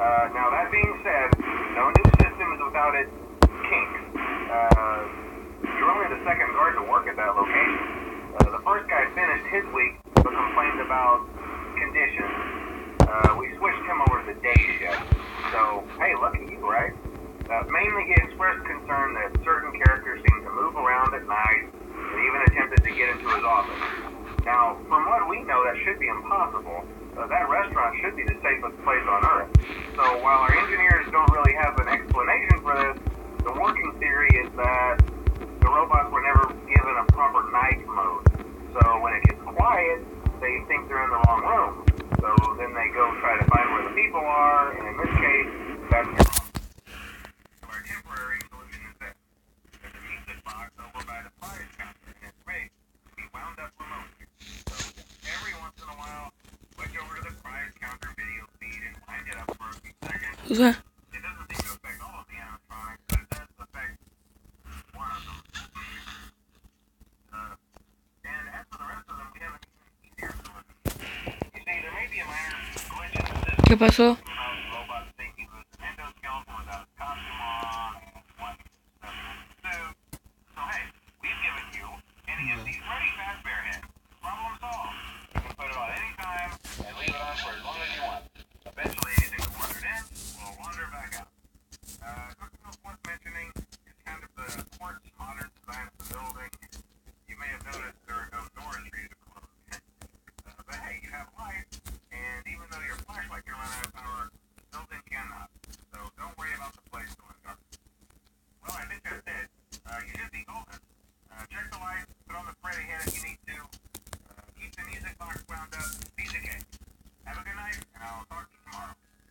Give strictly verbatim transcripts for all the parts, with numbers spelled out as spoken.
Uh, now that being said, no new system is without its kinks. Uh, you're only the second guard to work at that location. Uh, the first guy finished his week but complained about conditions. Uh, we switched him over to the day shift. So, hey, lucky you, right? Uh, mainly he expressed concern that certain characters seem to move around at night and even attempted to get into his office. Now, from what we know, that should be impossible. Uh, that restaurant should be the safest place on Earth. So while our engineers don't really have an explanation for this, the working theory is that the robots were never given a proper night mode. So when it gets quiet, they think they're in the wrong room. So then they go try to find where the people are, and in this case, that's your problem. So our temporary solution is this. There's a music box over by the prize counter, and it's rigged to be wound up remotely. So every once in a while, switch over to the prize counter video feed and wind it up for a few seconds. Okay. It doesn't seem to affect all of the animatronics, but it does affect one of them. Uh, and as for the rest of them, we have an even easier solution. You see, there may be a minor glitch in the system. ¿Qué pasó? About robots thinking with an endoskeleton without a costume on and one suit. So hey, we've given you any of these ready Fazbear heads. Problem solved. You can put it on any time and leave it on for as long as you want. Eventually, anything that wandered in will wander back out. Uh, something else worth mentioning is kind of the quartz modern design of the building. You may have noticed there are no doors for you to close. uh, but hey, you have light, and even though your flashlight can run out of power, the building cannot. So don't worry about the place going dark. Well, I think that's it. Uh, you should be golden. Uh, check the lights, put on the spray ahead if you need to. Uh, keep the music box wound up. Be the case. Have a good night, and I'll talk to you tomorrow.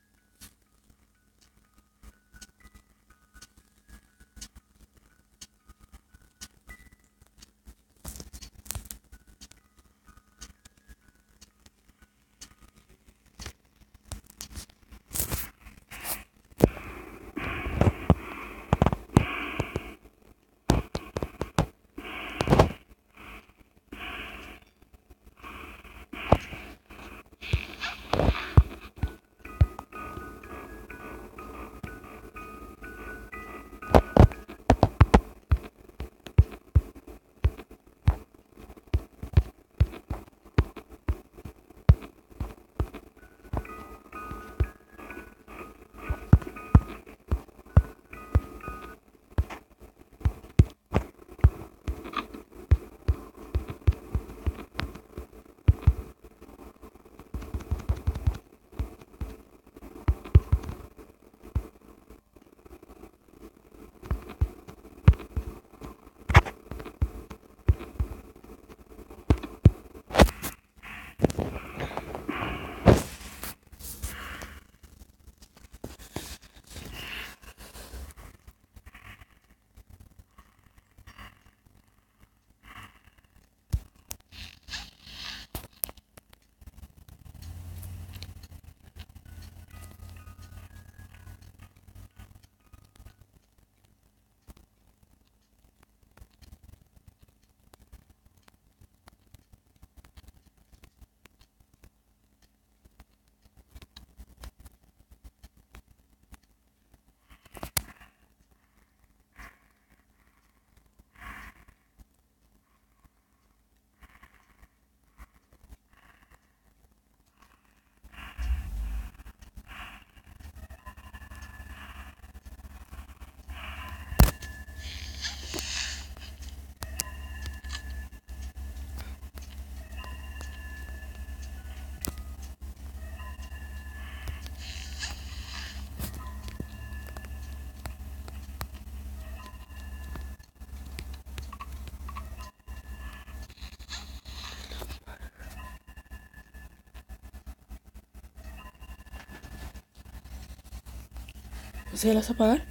¿Se las va a apagar?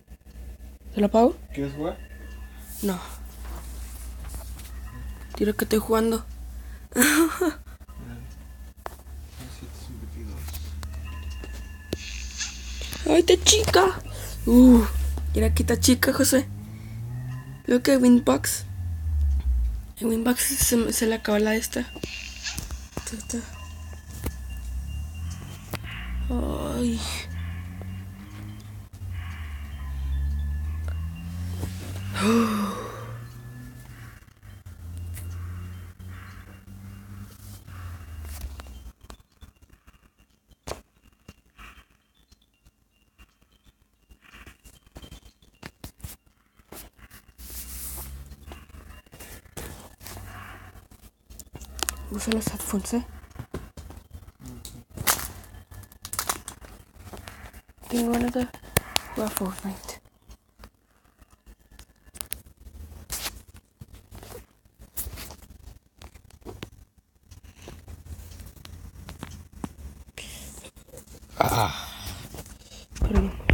¿Se lo apago? ¿Quieres jugar? No. Quiero que estoy jugando. ¡Ay, está chica! Uh, mira aquí está chica, José. Creo que Winbox. En Winbox se, se le acaba la esta. Esta, esta. Ay. Usa los headphones, ¿eh? Tengo ganas de jugar Fortnite. Ah. Perdón.